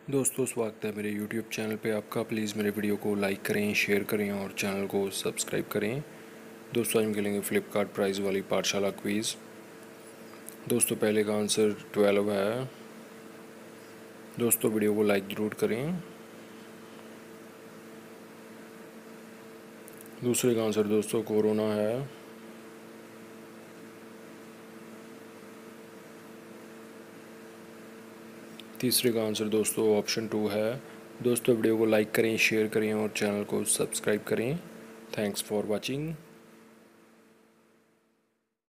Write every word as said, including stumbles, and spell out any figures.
दोस्तों स्वागत है मेरे यूट्यूब चैनल पे आपका। प्लीज़ मेरे वीडियो को लाइक करें, शेयर करें और चैनल को सब्सक्राइब करें। दोस्तों आज हम खेलेंगे फ्लिपकार्ट प्राइज़ वाली पाठशाला क्विज़। दोस्तों पहले का आंसर ट्वेल्व है। दोस्तों वीडियो को लाइक ज़रूर करें। दूसरे का आंसर दोस्तों कोरोना है। तीसरे का आंसर दोस्तों ऑप्शन टू है। दोस्तों वीडियो को लाइक करें, शेयर करें और चैनल को सब्सक्राइब करें। Thanks for watching.